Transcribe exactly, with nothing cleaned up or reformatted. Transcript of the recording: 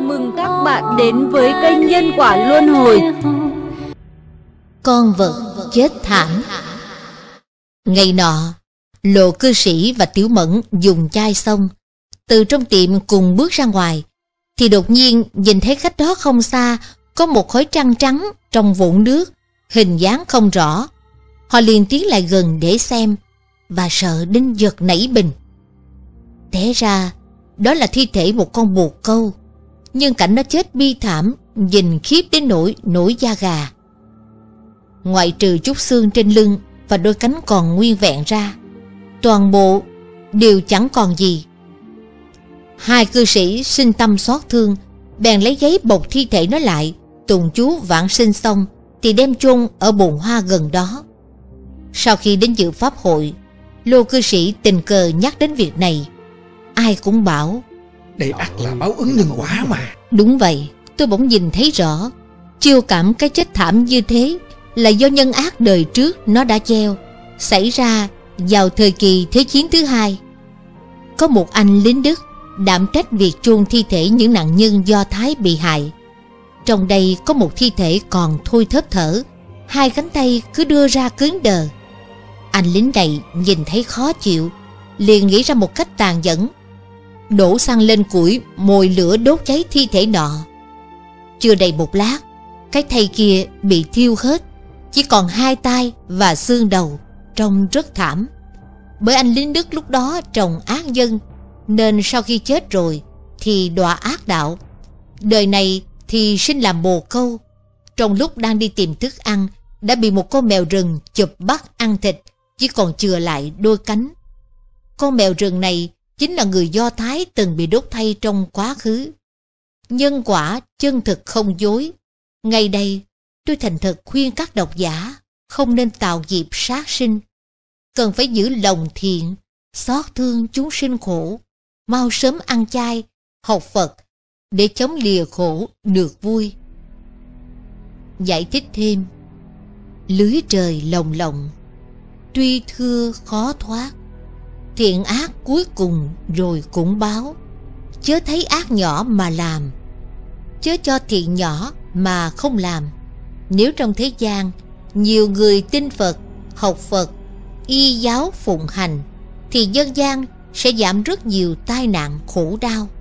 mừng các bạn đến với kênh Nhân Quả Luân Hồi. Con vật chết thảm. Ngày nọ, Lộ cư sĩ và Tiểu Mẫn dùng chai xong, từ trong tiệm cùng bước ra ngoài, thì đột nhiên nhìn thấy cách đó không xa có một khối trăng trắng trong vũng nước, hình dáng không rõ. Họ liền tiến lại gần để xem, và sợ đến giật nảy mình. Té ra đó là thi thể một con bồ câu, nhưng cảnh nó chết bi thảm, nhìn khiếp đến nỗi nổi da gà. Ngoại trừ chút xương trên lưng và đôi cánh còn nguyên vẹn ra, toàn bộ đều chẳng còn gì. Hai cư sĩ sinh tâm xót thương, bèn lấy giấy bọc thi thể nó lại, tụng chú vãng sinh xong thì đem chôn ở bồn hoa gần đó. Sau khi đến dự pháp hội, Lô cư sĩ tình cờ nhắc đến việc này. Ai cũng bảo đây ắt là báo ứng nhân quả mà. Đúng vậy, tôi bỗng nhìn thấy rõ, chiêu cảm cái chết thảm như thế là do nhân ác đời trước nó đã gieo, xảy ra vào thời kỳ Thế chiến thứ hai. Có một anh lính Đức đảm trách việc chôn thi thể những nạn nhân Do Thái bị hại. Trong đây có một thi thể còn thôi thớp thở, hai cánh tay cứ đưa ra cứng đờ. Anh lính này nhìn thấy khó chịu, liền nghĩ ra một cách tàn nhẫn, đổ xăng lên củi mồi lửa đốt cháy thi thể nọ. Chưa đầy một lát, cái thây kia bị thiêu hết, chỉ còn hai tay và xương đầu, trông rất thảm. Bởi anh lính Đức lúc đó trồng ác nhân, nên sau khi chết rồi thì đọa ác đạo, đời này thì sinh làm bồ câu. Trong lúc đang đi tìm thức ăn, đã bị một con mèo rừng chụp bắt ăn thịt, chỉ còn chừa lại đôi cánh. Con mèo rừng này chính là người Do Thái từng bị đốt thây trong quá khứ. Nhân quả chân thực không dối. Ngày đây tôi thành thật khuyên các độc giả không nên tạo nghiệp sát sinh, cần phải giữ lòng thiện, xót thương chúng sinh khổ, mau sớm ăn chay, học Phật để chống lìa khổ được vui. Giải thích thêm: lưới trời lồng lộng, tuy thưa khó thoát, thiện ác cuối cùng rồi cũng báo. Chớ thấy ác nhỏ mà làm, chớ cho thiện nhỏ mà không làm. Nếu trong thế gian nhiều người tin Phật, học Phật, y giáo phụng hành, thì dân gian sẽ giảm rất nhiều tai nạn khổ đau.